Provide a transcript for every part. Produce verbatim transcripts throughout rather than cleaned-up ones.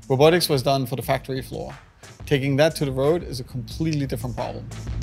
Robotics was done for the factory floor. Taking that to the road is a completely different problem.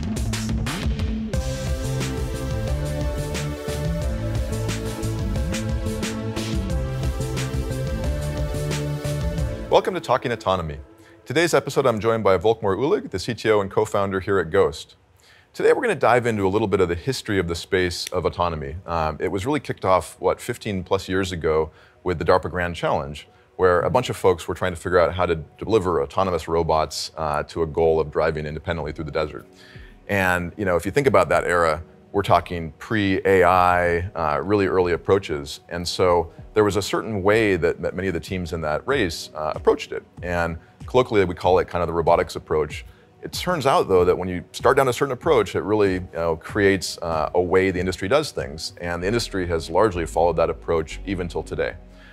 Welcome to Talking Autonomy. Today's episode, I'm joined by Volkmar Uhlig, the C T O and co-founder here at Ghost. Today, we're going to dive into a little bit of the history of the space of autonomy. Um, it was really kicked off, what, fifteen plus years ago with the DARPA Grand challenge, where a bunch of folks were trying to figure out how to deliver autonomous robots uh, to a goal of driving independently through the desert. And you know, if you think about that era, we're talking pre-A I, uh, really early approaches. And so there was a certain way that, that many of the teams in that race uh, approached it. And colloquially, we call it kind of the robotics approach. It turns out, though, that when you start down a certain approach, it really you know, creates uh, a way the industry does things. And the industry has largely followed that approach even till today.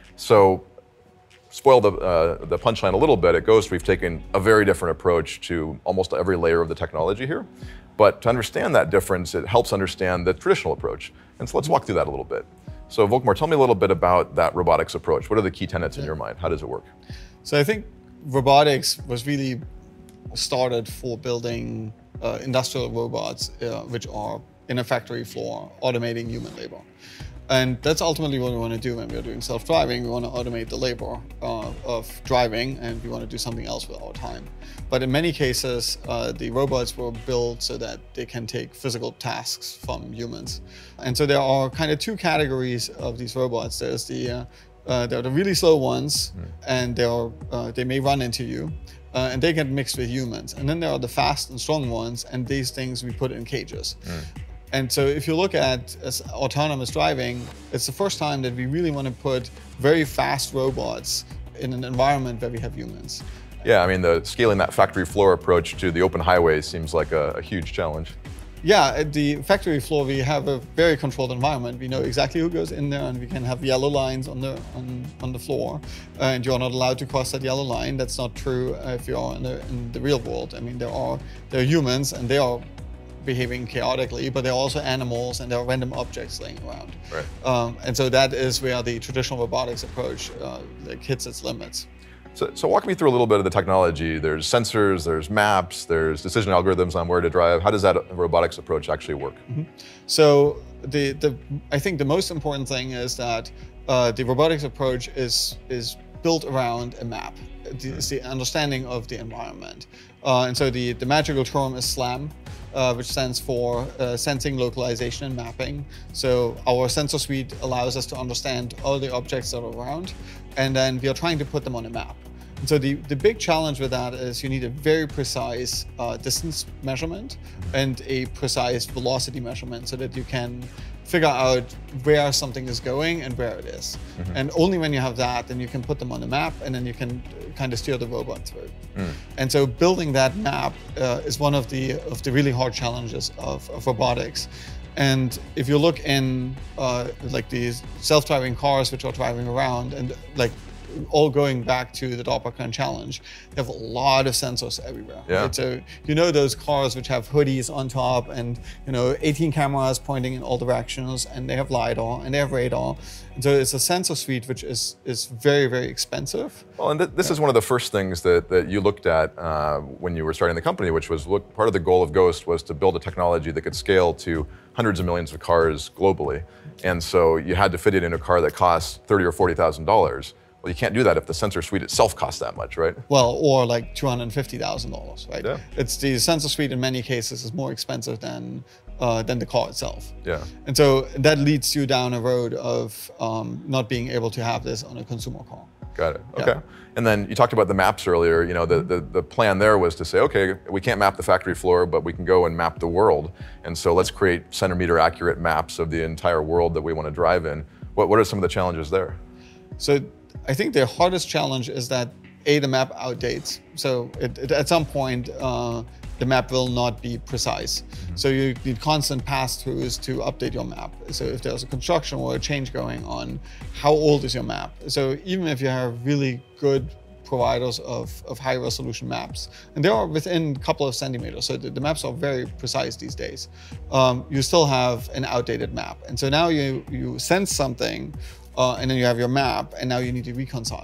So, spoil the, uh, the punchline a little bit, at Ghost, we've taken a very different approach to almost every layer of the technology here. But to understand that difference, it helps understand the traditional approach. And so let's walk through that a little bit. So Volkmar, tell me a little bit about that robotics approach. What are the key tenets in your mind? How does it work? So I think robotics was really started for building uh, industrial robots, uh, which are in a factory floor, automating human labor. And that's ultimately what we want to do when we're doing self-driving. We want to automate the labor uh, of driving, and we want to do something else with our time. But in many cases, uh, the robots were built so that they can take physical tasks from humans. And so there are kind of two categories of these robots. There's the, uh, uh, they're the really slow ones, mm. and they are, uh, they may run into you. Uh, and they get mixed with humans. And then there are the fast and strong ones, and these things we put in cages. Mm. And so if you look at as autonomous driving, it's the first time that we really want to put very fast robots in an environment where we have humans. Yeah, I mean, the scaling that factory floor approach to the open highway seems like a, a huge challenge. Yeah, at the factory floor, we have a very controlled environment. We know exactly who goes in there, and we can have yellow lines on the on, on the floor. Uh, and you're not allowed to cross that yellow line. That's not true if you're in the, in the real world. I mean, there are there are humans, and they are behaving chaotically, but there are also animals, and there are random objects laying around. Right. Um, and so that is where the traditional robotics approach uh, like hits its limits. So, so walk me through a little bit of the technology. There's sensors, there's maps, there's decision algorithms on where to drive. How does that robotics approach actually work? Mm-hmm. So the, the, I think the most important thing is that uh, the robotics approach is, is built around a map. It's the understanding of the environment. Uh, and so the, the magical term is SLAM, uh, which stands for uh, Sensing, Localization, and Mapping. So our sensor suite allows us to understand all the objects that are around, and then we are trying to put them on a map. And so the, the big challenge with that is you need a very precise uh, distance measurement and a precise velocity measurement so that you can figure out where something is going and where it is. Mm-hmm. And only when you have that, then you can put them on the map, and then you can kind of steer the robot through. Mm. And so building that map uh, is one of the of the really hard challenges of, of robotics. And if you look in uh, like these self-driving cars which are driving around, and like all going back to the DARPA Grand challenge, they have a lot of sensors everywhere. Yeah. Right? So you know those cars which have hoodies on top, and you know eighteen cameras pointing in all directions, and they have LiDAR and they have radar. And so it's a sensor suite which is is very, very expensive. Well, and th this yeah. is one of the first things that, that you looked at uh, when you were starting the company, which was look, part of the goal of Ghost was to build a technology that could scale to hundreds of millions of cars globally. And so you had to fit it in a car that costs thirty or forty thousand dollars. Well, you can't do that if the sensor suite itself costs that much, right? Well, or like two hundred fifty thousand dollars, right? Yeah. It's the sensor suite in many cases is more expensive than uh, than the car itself. Yeah. And so that leads you down a road of um, not being able to have this on a consumer car. Got it. Okay. Yeah. And then you talked about the maps earlier. You know, the, the the plan there was to say, okay, we can't map the factory floor, but we can go and map the world. And so let's create centimeter accurate maps of the entire world that we want to drive in. What what are some of the challenges there? So I think the hardest challenge is that A, the map outdates. So it, it, at some point, uh, the map will not be precise. Mm-hmm. So you need constant pass-throughs to update your map. So if there's a construction or a change going on, how old is your map? So even if you have really good providers of, of high resolution maps, and they are within a couple of centimeters, so the, the maps are very precise these days, um, you still have an outdated map. And so now you, you sense something, Uh, and then you have your map, and now you need to reconcile them.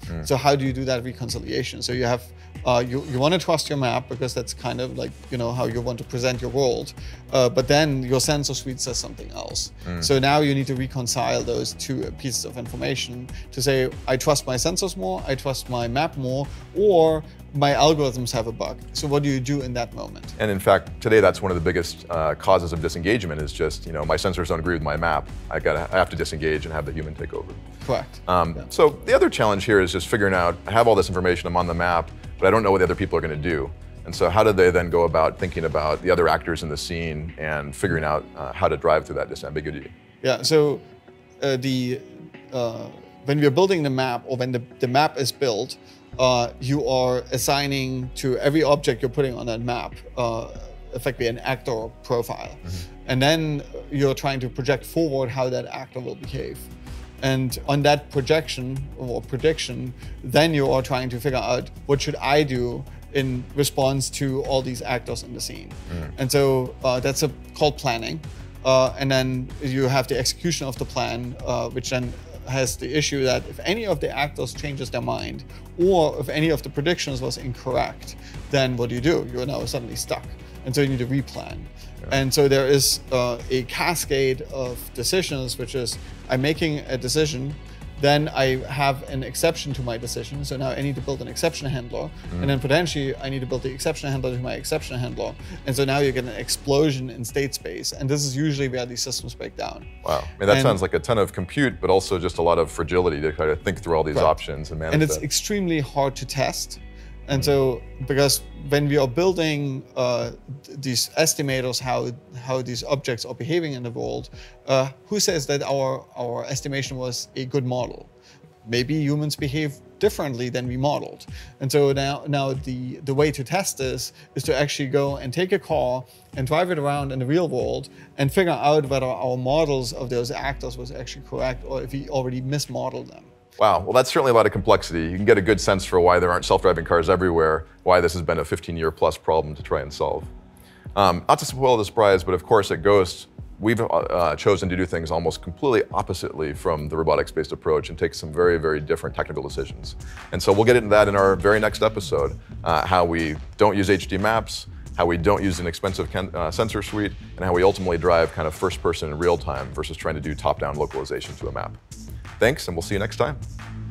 Mm. So how do you do that reconciliation? So you have, uh, you, you want to trust your map because that's kind of like, you know, how you want to present your world. Uh, but then your sensor suite says something else. Mm. So now you need to reconcile those two pieces of information to say, I trust my sensors more, I trust my map more, or my algorithms have a bug. So what do you do in that moment? And in fact, today that's one of the biggest uh, causes of disengagement is just, you know, my sensors don't agree with my map. I gotta, I have to disengage and have the human take over. Correct. Um, yeah. So the other challenge here is just figuring out, I have all this information, I'm on the map, but I don't know what the other people are gonna do. And so how do they then go about thinking about the other actors in the scene and figuring out uh, how to drive through that disambiguity? Yeah, so uh, the, uh, when we're building the map, or when the, the map is built, Uh, you are assigning to every object you're putting on that map uh, effectively an actor profile. Mm-hmm. And then you're trying to project forward how that actor will behave. And on that projection or prediction, then you are trying to figure out what should I do in response to all these actors in the scene. Mm. And so uh, that's a, called planning. Uh, and then you have the execution of the plan, uh, which then has the issue that if any of the actors changes their mind, or if any of the predictions was incorrect, then what do you do? You're now suddenly stuck. And so you need to replan. Yeah. And so there is uh, a cascade of decisions, which is I'm making a decision, then I have an exception to my decision. So now I need to build an exception handler. Mm. And then potentially I need to build the exception handler to my exception handler. And so now you get an explosion in state space. And this is usually where these systems break down. Wow. I mean, that and, sounds like a ton of compute, but also just a lot of fragility to kind of think through all these right. options and manage And it's that. extremely hard to test. And mm. so, because when we are building uh, these estimators, how how these objects are behaving in the world, uh, who says that our our estimation was a good model? Maybe humans behave differently than we modeled. And so now now the the way to test this is to actually go and take a car and drive it around in the real world and figure out whether our models of those actors was actually correct or if we already mismodeled them. Wow, well that's certainly a lot of complexity. You can get a good sense for why there aren't self-driving cars everywhere, why this has been a fifteen year plus problem to try and solve. Um, not to spoil the surprise, but of course at Ghost, we've uh, chosen to do things almost completely oppositely from the robotics-based approach and take some very, very different technical decisions. And so we'll get into that in our very next episode, uh, how we don't use H D maps, how we don't use an expensive uh, sensor suite, and how we ultimately drive kind of first person in real time versus trying to do top-down localization to a map. Thanks, and we'll see you next time.